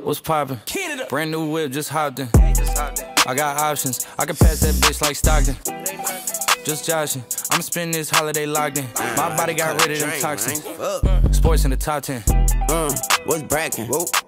What's poppin'? Brand new whip, just hopped in. I got options, I can pass that bitch like Stockton. Just joshing, I'ma spend this holiday locked in. My body got rid of them toxins. Sports in the top 10. What's brackin'?